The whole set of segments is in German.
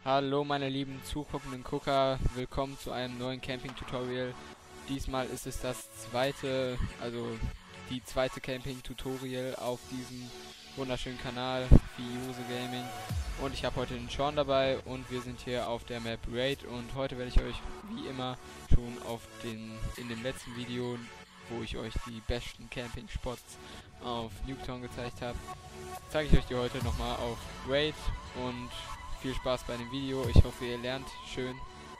Hallo meine lieben zuguckenden Gucker, willkommen zu einem neuen Camping-Tutorial. Diesmal ist es die zweite Camping-Tutorial auf diesem wunderschönen Kanal, Fiuse Gaming. Und ich habe heute den Sean dabei und wir sind hier auf der Map Raid und heute werde ich euch wie immer schon in dem letzten Video, wo ich euch die besten Camping-Spots auf Nuketown gezeigt habe, zeige ich euch die heute nochmal auf Raid und viel Spaß bei dem Video. Ich hoffe, ihr lernt schön.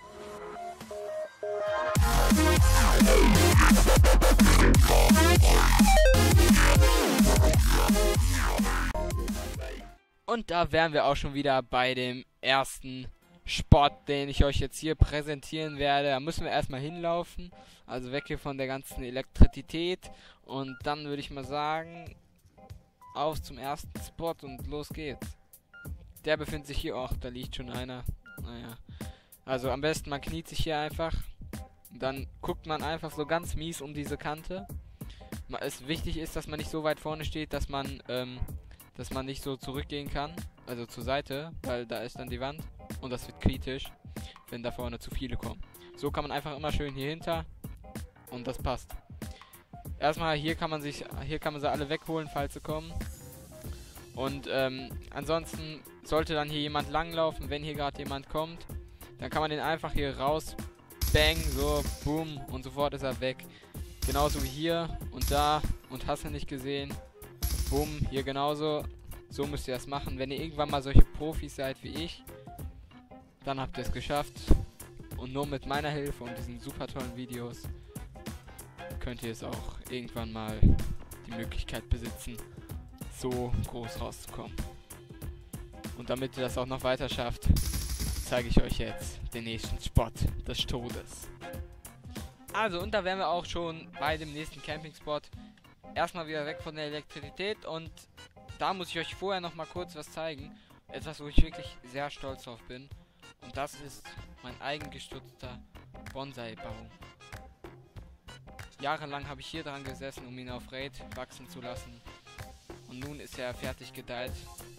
Und da wären wir auch schon wieder bei dem ersten Spot, den ich euch jetzt hier präsentieren werde. Da müssen wir erstmal hinlaufen. Also weg hier von der ganzen Elektrizität. Und dann würde ich mal sagen, auf zum ersten Spot und los geht's. Der befindet sich hier. Ach, da liegt schon einer. Naja. Also am besten, man kniet sich hier einfach. Dann guckt man einfach so ganz mies um diese Kante. Wichtig ist, dass man nicht so weit vorne steht, dass man nicht so zurückgehen kann. Also zur Seite, weil da ist dann die Wand. Und das wird kritisch, wenn da vorne zu viele kommen. So kann man einfach immer schön hier hinter. Und das passt. Erstmal, hier kann man sie alle wegholen, falls sie kommen. Und ansonsten sollte dann hier jemand langlaufen, wenn hier gerade jemand kommt, dann kann man den einfach hier raus, bang, so, boom, und sofort ist er weg. Genauso wie hier und da und hast du nicht gesehen, boom, hier genauso. So müsst ihr das machen. Wenn ihr irgendwann mal solche Profis seid wie ich, dann habt ihr es geschafft. Und nur mit meiner Hilfe und diesen super tollen Videos könnt ihr es auch irgendwann mal die Möglichkeit besitzen, so groß rauszukommen. Und damit ihr das auch noch weiter schafft, zeige ich euch jetzt den nächsten Spot des Todes. Also, und da wären wir auch schon bei dem nächsten Campingspot. Erstmal wieder weg von der Elektrizität und da muss ich euch vorher noch mal kurz was zeigen. Etwas, wo ich wirklich sehr stolz drauf bin. Und das ist mein eigengestützter Bonsai-Baum. Jahrelang habe ich hier dran gesessen, um ihn auf Raid wachsen zu lassen. Und nun ist er fertig gedeiht.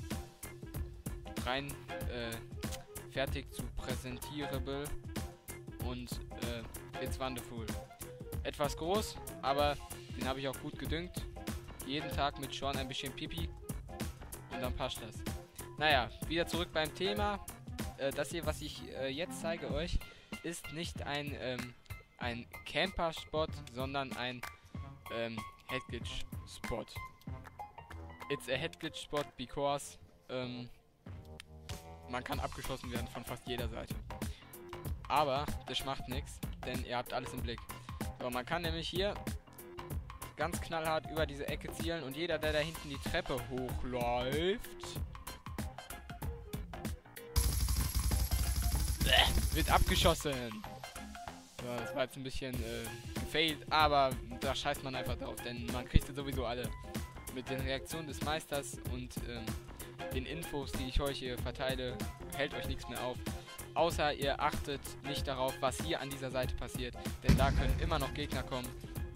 Fertig zu präsentierable. Und it's wonderful. Etwas groß, aber den habe ich auch gut gedüngt. Jeden Tag mit Sean ein bisschen Pipi. Und dann passt das. Naja, wieder zurück beim Thema. Das hier, was ich jetzt zeige euch, ist nicht ein Camper-Spot, sondern ein Headglitch-Spot. It's a Headglitch-Spot because man kann abgeschossen werden von fast jeder Seite. Aber das macht nichts, denn ihr habt alles im Blick. So, man kann nämlich hier ganz knallhart über diese Ecke zielen und jeder, der da hinten die Treppe hochläuft, wird abgeschossen. So, das war jetzt ein bisschen gefailt, aber da scheißt man einfach drauf, denn man kriegt ja sowieso alle. Mit den Reaktionen des Meisters und den Infos, die ich euch hier verteile, hält euch nichts mehr auf. Außer ihr achtet nicht darauf, was hier an dieser Seite passiert, denn da können immer noch Gegner kommen.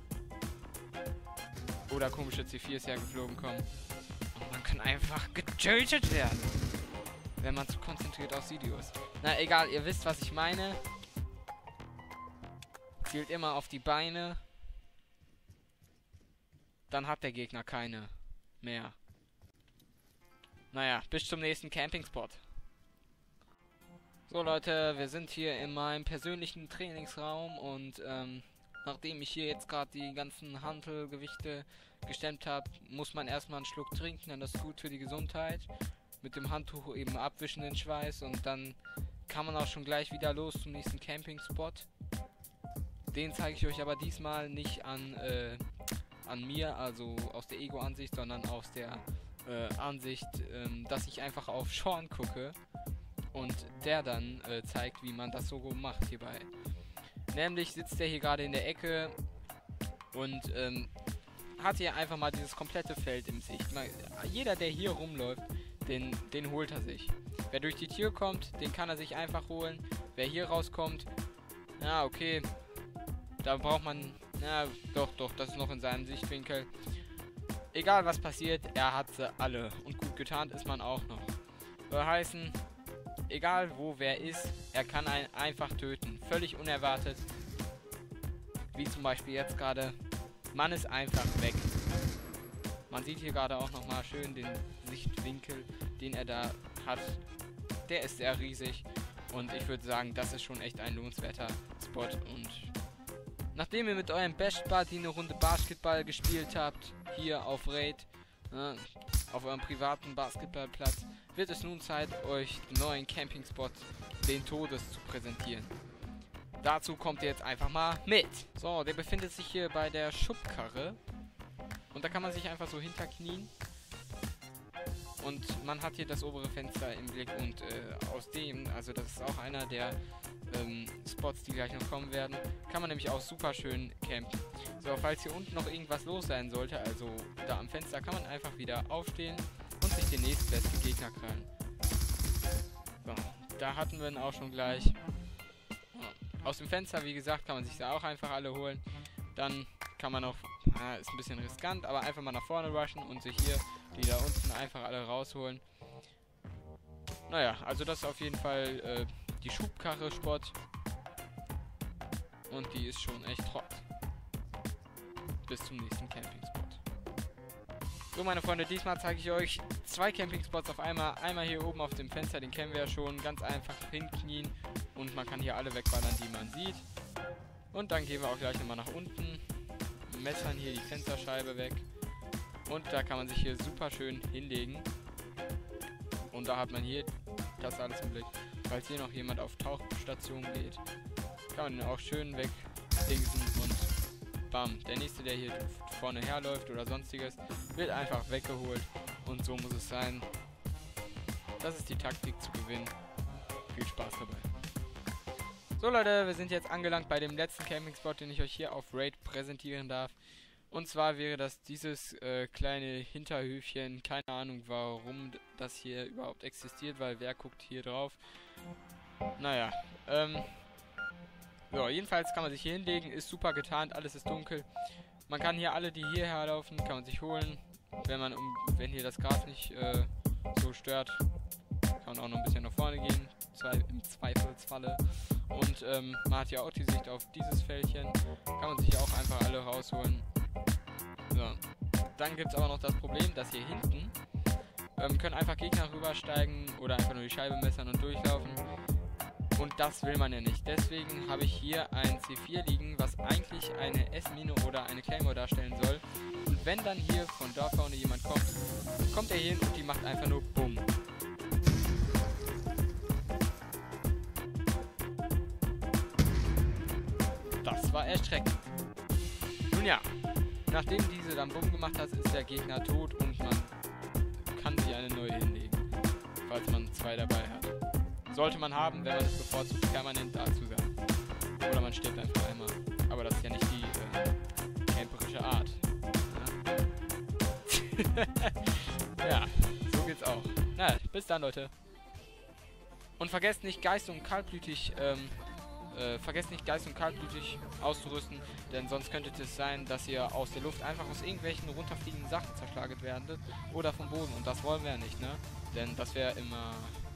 Oder komische C4s hergeflogen kommen. Und man kann einfach getötet werden, wenn man zu konzentriert aufs Video ist. Na egal, ihr wisst, was ich meine. Zielt immer auf die Beine. Dann hat der Gegner keine mehr. Naja, bis zum nächsten Campingspot. So Leute, wir sind hier in meinem persönlichen Trainingsraum und nachdem ich hier jetzt gerade die ganzen Hantelgewichte gestemmt habe, muss man erstmal einen Schluck trinken, denn das ist gut für die Gesundheit. Mit dem Handtuch eben abwischen den Schweiß und dann kann man auch schon gleich wieder los zum nächsten Campingspot. Den zeige ich euch aber diesmal nicht an mir, also aus der Ego-Ansicht, sondern aus der Ansicht, dass ich einfach auf Sean gucke und der dann zeigt, wie man das so macht hierbei. Nämlich sitzt er hier gerade in der Ecke und hat hier einfach mal dieses komplette Feld im Sicht. Jeder, der hier rumläuft, den holt er sich. Wer durch die Tür kommt, den kann er sich einfach holen. Wer hier rauskommt, ja okay, da braucht man, ja doch, das ist noch in seinem Sichtwinkel. Egal was passiert, er hat sie alle. Und gut getarnt ist man auch noch. Soll heißen, egal wo wer ist, er kann einen einfach töten. Völlig unerwartet. Wie zum Beispiel jetzt gerade. Man ist einfach weg. Man sieht hier gerade auch nochmal schön den Sichtwinkel, den er da hat. Der ist sehr riesig. Und ich würde sagen, das ist schon echt ein lohnenswerter Spot. Und nachdem ihr mit eurem Best Buddy eine Runde Basketball gespielt habt, hier auf Raid, auf eurem privaten Basketballplatz, wird es nun Zeit, euch den neuen Campingspot, den Todes, zu präsentieren. Dazu kommt ihr jetzt einfach mal mit. So, der befindet sich hier bei der Schubkarre. Und da kann man sich einfach so hinterknien. Und man hat hier das obere Fenster im Blick und aus dem, also das ist auch einer der Spots, die gleich noch kommen werden, kann man nämlich auch super schön campen. So, falls hier unten noch irgendwas los sein sollte, also da am Fenster, kann man einfach wieder aufstehen und sich den nächstbesten Gegner krallen. So, da hatten wir ihn auch schon gleich. Aus dem Fenster, wie gesagt, kann man sich da auch einfach alle holen. Dann kann man auch, ist ein bisschen riskant, aber einfach mal nach vorne rushen und sich hier die da unten einfach alle rausholen. Naja, also das ist auf jeden Fall die Schubkarre-Spot. Und die ist schon echt hot. Bis zum nächsten Campingspot. So, meine Freunde, diesmal zeige ich euch 2 Campingspots auf einmal. Einmal hier oben auf dem Fenster, den kennen wir ja schon. Ganz einfach hinknien und man kann hier alle wegballern, die man sieht. Und dann gehen wir auch gleich nochmal nach unten. Messern hier die Fensterscheibe weg. Und da kann man sich hier super schön hinlegen. Und da hat man hier das alles im Blick. Falls hier noch jemand auf Tauchstation geht, kann man den auch schön wegdingsen und bam. Der nächste, der hier vorne herläuft oder sonstiges, wird einfach weggeholt. Und so muss es sein. Das ist die Taktik zu gewinnen. Viel Spaß dabei. So Leute, wir sind jetzt angelangt bei dem letzten Campingspot, den ich euch hier auf Raid präsentieren darf. Und zwar wäre das dieses kleine Hinterhöfchen. Keine Ahnung, warum das hier überhaupt existiert, weil wer guckt hier drauf? Naja, so, jedenfalls kann man sich hier hinlegen, ist super getarnt, alles ist dunkel. Man kann hier alle, die hierher laufen, kann man sich holen. Wenn hier das Gras nicht so stört, kann man auch noch ein bisschen nach vorne gehen, im Zweifelsfalle. Und man hat ja auch die Sicht auf dieses Fältchen, kann man sich auch einfach alle rausholen. So. Dann gibt es aber noch das Problem, dass hier hinten können einfach Gegner rübersteigen oder einfach nur die Scheibe messern und durchlaufen. Und das will man ja nicht. Deswegen habe ich hier ein C4 liegen, was eigentlich eine S-Mine oder eine Claymore darstellen soll. Und wenn dann hier von dort vorne jemand kommt, kommt er hier hin und die macht einfach nur Bumm. Das war erschreckend. Nun ja, nachdem diese dann Bumm gemacht hat, ist der Gegner tot und man kann sich eine neue hinlegen, falls man 2 dabei hat. Sollte man haben, wenn man es bevorzugt, permanent dazu sein. Oder man stirbt einfach einmal. Aber das ist ja nicht die camperische Art. Ja, ja, so geht's auch. Na, bis dann, Leute. Und vergesst nicht, Geist und kaltblütig auszurüsten, denn sonst könnte es sein, dass ihr aus der Luft einfach aus irgendwelchen runterfliegenden Sachen zerschlagen werdet oder vom Boden. Und das wollen wir ja nicht, ne? Denn das wäre immer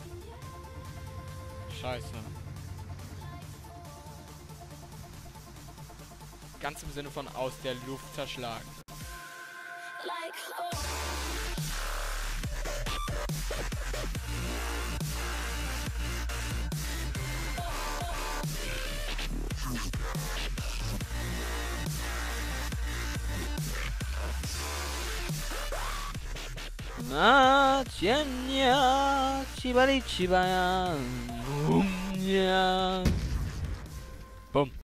scheiße. Ganz im Sinne von aus der Luft zerschlagen. Ah, Chenya, Chibali Chibaya, Boom, yeah. Boom.